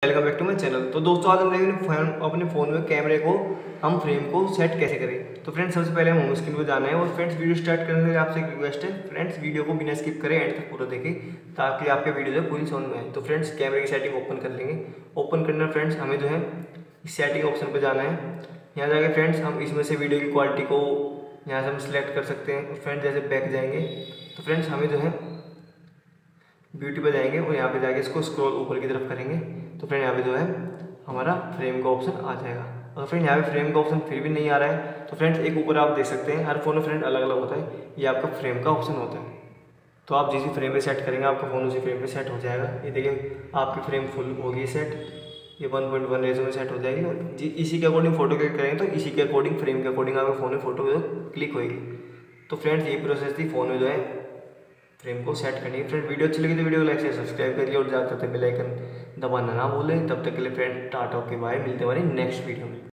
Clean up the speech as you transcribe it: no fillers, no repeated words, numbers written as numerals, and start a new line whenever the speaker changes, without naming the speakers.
Welcome back to my channel. तो दोस्तों आज हम देखेंगे अपने फ़ोन में कैमरे को हम फ्रेम को सेट कैसे करें। तो फ्रेंड्स सबसे पहले हम होम स्क्रीन पर जाना है और फ्रेंड्स वीडियो स्टार्ट करने से आपसे एक रिक्वेस्ट है, फ्रेंड्स वीडियो को बिना स्किप करें एंड तक पूरा देखें ताकि आपके वीडियो जो पूरी समझ में आए। तो फ्रेंड्स कैमरे की सेटिंग ओपन कर लेंगे। ओपन करना फ्रेंड्स हमें जो है इस सेटिंग ऑप्शन पर जाना है। यहाँ जाके फ्रेंड्स हम इसमें से वीडियो की क्वालिटी को यहाँ से हम सिलेक्ट कर सकते हैं। फ्रेंड्स जैसे बैक जाएंगे तो फ्रेंड्स हमें जो है ब्यूटी पे जाएंगे और यहाँ पे जाके इसको स्क्रॉल ऊपर की तरफ करेंगे तो फ्रेंड यहाँ पे जो है हमारा फ्रेम का ऑप्शन आ जाएगा। और फ्रेंड यहाँ पे फ्रेम का ऑप्शन फिर भी नहीं आ रहा है तो फ्रेंड्स एक ऊपर आप देख सकते हैं, हर फोन में फ्रेंड अलग अलग होता है, ये आपका फ्रेम का ऑप्शन होता है। तो आप जिस फ्रेम पे सेट करेंगे आपका फ़ोन उसी फ्रेम पे सेट हो जाएगा। ये देखिए आपकी फ्रेम फुल होगी सेट, ये 1.1 रेशो में सेट हो जाएगी और इसी के अकॉर्डिंग फोटो क्लिक करेंगे तो इसी के अकॉर्डिंग फ्रेम के अकॉर्डिंग आपके फ़ोन में फोटो क्लिक होगी। तो फ्रेंड्स ये प्रोसेस थी फ़ोन में जो है फ्रेम को सेट करनी है। फ्रेंड वीडियो अच्छी लगी तो वीडियो को लाइक से सब्सक्राइब करिए और ज़्यादा बेल आइकन दबाना ना भूलें। तब तक के लिए फ्रेंड टाटा, ओके बाय, मिलते हैं हमारी नेक्स्ट वीडियो में।